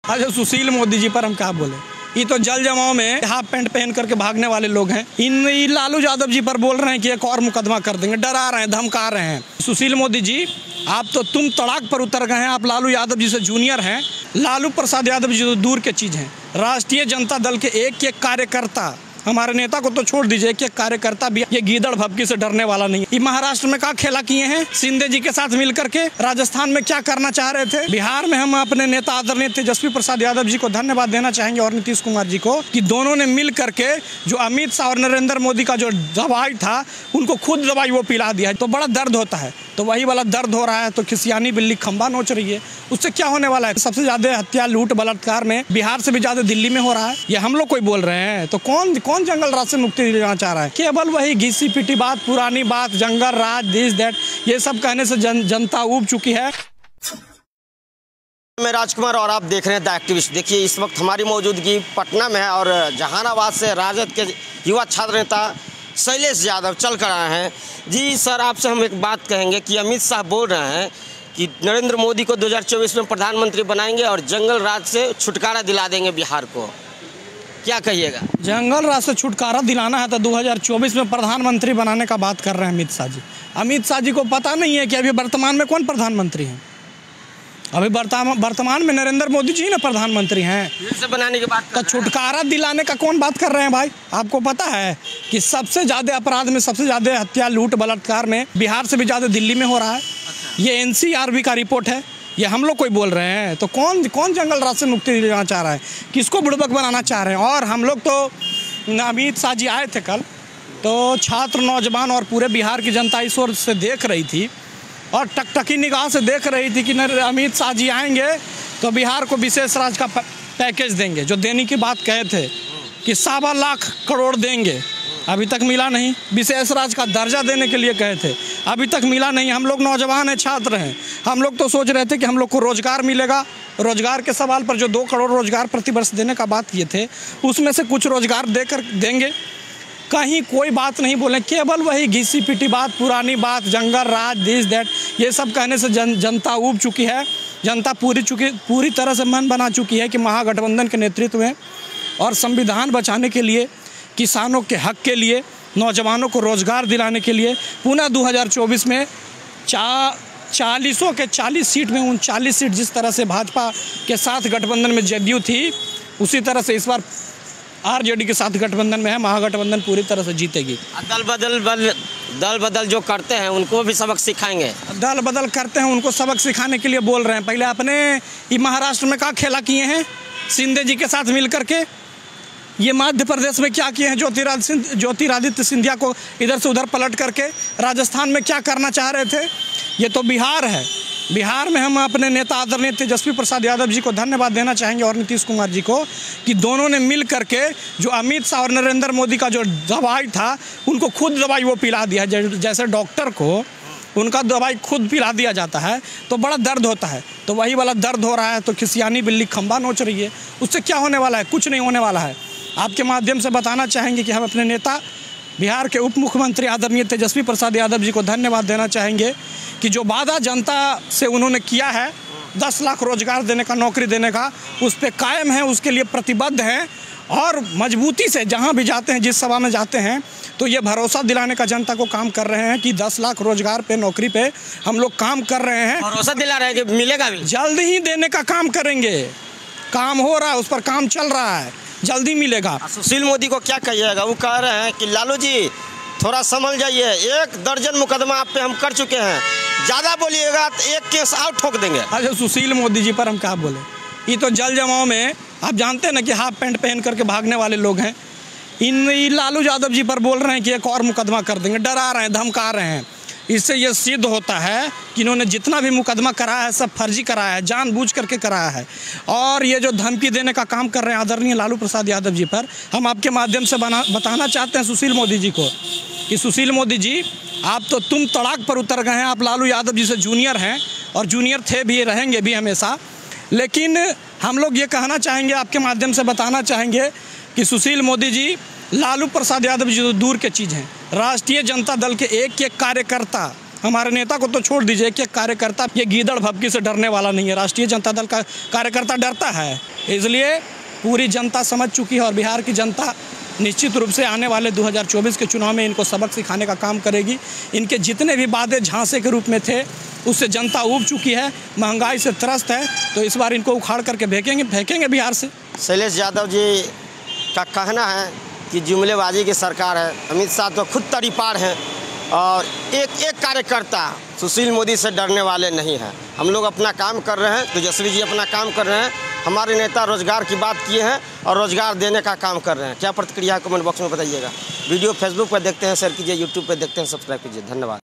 अच्छा, सुशील मोदी जी पर हम क्या बोले। ये तो जल जमाव में हाफ पैंट पहन करके भागने वाले लोग हैं। इन लालू यादव जी पर बोल रहे हैं कि एक और मुकदमा कर देंगे, डरा रहे हैं, धमका रहे हैं। सुशील मोदी जी, आप तो तुम तड़ाक पर उतर गए हैं। आप लालू यादव जी से जूनियर हैं। लालू प्रसाद यादव जी तो दूर के चीज़ हैं। राष्ट्रीय जनता दल के एक एक कार्यकर्ता, हमारे नेता को तो छोड़ दीजिए, एक कार्यकर्ता भी ये गीदड़ भभकी से डरने वाला नहीं है। ये महाराष्ट्र में क्या खेला किए हैं शिंदे जी के साथ मिलकर के, राजस्थान में क्या करना चाह रहे थे, बिहार में हम अपने नेता आदरणीय तेजस्वी प्रसाद यादव जी को धन्यवाद देना चाहेंगे और नीतीश कुमार जी को कि दोनों ने मिल करके जो अमित शाह और नरेंद्र मोदी का जो दवाई था उनको खुद दवाई वो पिला दिया है। तो बड़ा दर्द होता है, तो वही वाला दर्द हो रहा है। तो खिसियानी बिल्ली खंबा नोच रही है, उससे क्या होने वाला है। सबसे ज्यादा हत्या लूट बलात्कार में बिहार से भी ज्यादा दिल्ली में हो रहा है। ये हम लोग कोई बोल रहे हैं तो कौन जंगल राज से मुक्ति दिलाना चाह रहा है। केवल वही घिसी पिटी बात, पुरानी बात, जंगल राज, दिस दैट, ये सब कहने से जनता ऊब चुकी है। मैं राजकुमार और आप देख रहे हैं द एक्टिविस्ट। देखिए, इस वक्त हमारी मौजूदगी पटना में है और जहानाबाद से राजद के युवा छात्र नेता शैलेश यादव चल कर आए हैं। जी सर, आपसे हम एक बात कहेंगे कि अमित शाह बोल रहे हैं कि नरेंद्र मोदी को 2024 में प्रधानमंत्री बनाएंगे और जंगल राज से छुटकारा दिला देंगे बिहार को, क्या कहिएगा? जंगल राज से छुटकारा दिलाना है तो 2024 में प्रधानमंत्री बनाने का बात कर रहे हैं अमित शाह जी। अमित शाह जी को पता नहीं है कि अभी वर्तमान में कौन प्रधानमंत्री है। अभी वर्तमान में नरेंद्र मोदी जी ना प्रधानमंत्री हैं। से बनाने की बात तो छुटकारा दिलाने का कौन बात कर रहे हैं भाई? आपको पता है कि सबसे ज़्यादा अपराध में, सबसे ज़्यादा हत्या लूट बलात्कार में बिहार से भी ज़्यादा दिल्ली में हो रहा है। ये NCRB का रिपोर्ट है, ये हम लोग कोई बोल रहे हैं। तो कौन जंगल राज से मुक्ति दिलाना चाह रहा है, किसको बुड़बक बनाना चाह रहे हैं। और हम लोग तो अमित शाह जी आए थे कल, तो छात्र, नौजवान और पूरे बिहार की जनता इस ओर से देख रही थी और टकटकी निगाह से देख रही थी कि अमित शाह जी आएंगे तो बिहार को विशेष राज्य का पैकेज देंगे, जो देने की बात कहे थे कि 1.25 लाख करोड़ देंगे, अभी तक मिला नहीं। विशेष राज्य का दर्जा देने के लिए कहे थे, अभी तक मिला नहीं। हम लोग नौजवान हैं, छात्र हैं, हम लोग तो सोच रहे थे कि हम लोग को रोजगार मिलेगा। रोजगार के सवाल पर जो 2 करोड़ रोजगार प्रतिवर्ष देने का बात किए थे, उसमें से कुछ रोजगार देंगे। कहीं कोई बात नहीं बोले, केवल वही घिसी पिटी बात, पुरानी बात, जंगल राज, दिस दैट, ये सब कहने से जनता ऊब चुकी है। जनता पूरी तरह से मन बना चुकी है कि महागठबंधन के नेतृत्व में और संविधान बचाने के लिए, किसानों के हक के लिए, नौजवानों को रोजगार दिलाने के लिए पुनः 2024 में 40 के 40 सीट में 39 सीट जिस तरह से भाजपा के साथ गठबंधन में JDU थी, उसी तरह से इस बार RJD के साथ गठबंधन में है। महागठबंधन पूरी तरह से जीतेगी। दल बदल जो करते हैं उनको भी सबक सिखाएंगे। दल बदल करते हैं उनको सबक सिखाने के लिए बोल रहे हैं। पहले अपने महाराष्ट्र में क्या खेला किए हैं शिंदे जी के साथ मिल करके, ये मध्य प्रदेश में क्या किए हैं ज्योतिरादित्य सिंधिया को इधर से उधर पलट करके, राजस्थान में क्या करना चाह रहे थे। ये तो बिहार है। बिहार में हम अपने नेता आदरणीय तेजस्वी प्रसाद यादव जी को धन्यवाद देना चाहेंगे और नीतीश कुमार जी को कि दोनों ने मिल करके जो अमित शाह और नरेंद्र मोदी का जो दवाई था उनको खुद दवाई वो पिला दिया। जैसे डॉक्टर को उनका दवाई खुद पिला दिया जाता है तो बड़ा दर्द होता है, तो वही वाला दर्द हो रहा है। तो खिसियानी बिल्ली खंबा नोच रही है, उससे क्या होने वाला है? कुछ नहीं होने वाला है। आपके माध्यम से बताना चाहेंगे कि हम अपने नेता बिहार के उप मुख्यमंत्री आदरणीय तेजस्वी प्रसाद यादव जी को धन्यवाद देना चाहेंगे कि जो वादा जनता से उन्होंने किया है 10 लाख रोजगार देने का, नौकरी देने का, उस पर कायम है, उसके लिए प्रतिबद्ध हैं और मजबूती से जहां भी जाते हैं, जिस सभा में जाते हैं, तो ये भरोसा दिलाने का जनता को काम कर रहे हैं कि 10 लाख रोजगार पे, नौकरी पे हम लोग काम कर रहे हैं। भरोसा दिला रहे हैं कि मिलेगा भी, जल्द ही देने का काम करेंगे। काम हो रहा है, उस पर काम चल रहा है, जल्दी मिलेगा। सुशील मोदी को क्या कहिएगा? वो कह रहे हैं कि लालू जी थोड़ा समझ जाइए, 1 दर्जन मुकदमा आप पे हम कर चुके हैं, ज़्यादा बोलिएगा तो 1 केस और ठोक देंगे। अच्छा, सुशील मोदी जी पर हम क्या बोले। ये तो जल जमाव में आप जानते हैं ना कि हाफ पैंट पहन करके भागने वाले लोग हैं। इन लालू यादव जी पर बोल रहे हैं कि एक और मुकदमा कर देंगे, डरा रहे हैं, धमका रहे हैं। इससे ये सिद्ध होता है कि इन्होंने जितना भी मुकदमा कराया है सब फर्जी कराया है, जानबूझ करके कराया है। और ये जो धमकी देने का काम कर रहे हैं आदरणीय लालू प्रसाद यादव जी पर, हम आपके माध्यम से बताना चाहते हैं सुशील मोदी जी को कि सुशील मोदी जी, आप तो तुम तड़ाक पर उतर गए हैं। आप लालू यादव जी से जूनियर हैं और जूनियर थे भी, रहेंगे भी हमेशा। लेकिन हम लोग ये कहना चाहेंगे, आपके माध्यम से बताना चाहेंगे कि सुशील मोदी जी, लालू प्रसाद यादव जी तो दूर के चीज़ हैं। राष्ट्रीय जनता दल के एक एक कार्यकर्ता, हमारे नेता को तो छोड़ दीजिए, एक एक कार्यकर्ता ये गीदड़ भभकी से डरने वाला नहीं है। राष्ट्रीय जनता दल का कार्यकर्ता डरता है। इसलिए पूरी जनता समझ चुकी है और बिहार की जनता निश्चित रूप से आने वाले 2024 के चुनाव में इनको सबक सिखाने का काम करेगी। इनके जितने भी वादे झांसे के रूप में थे उससे जनता ऊब चुकी है, महंगाई से त्रस्त है, तो इस बार इनको उखाड़ करके फेंकेंगे बिहार से। शैलेश यादव जी का कहना है कि जुमलेबाजी की सरकार है। अमित शाह तो खुद तड़ीपार हैं और एक एक कार्यकर्ता सुशील मोदी से डरने वाले नहीं हैं। हम लोग अपना काम कर रहे हैं, तेजस्वी जी अपना काम कर रहे हैं, हमारे नेता रोजगार की बात किए हैं और रोजगार देने का काम कर रहे हैं। क्या प्रतिक्रिया है कमेंट बॉक्स में बताइएगा। वीडियो फेसबुक पर देखते हैं शेयर कीजिए, यूट्यूब पर देखते हैं सब्सक्राइब कीजिए। धन्यवाद।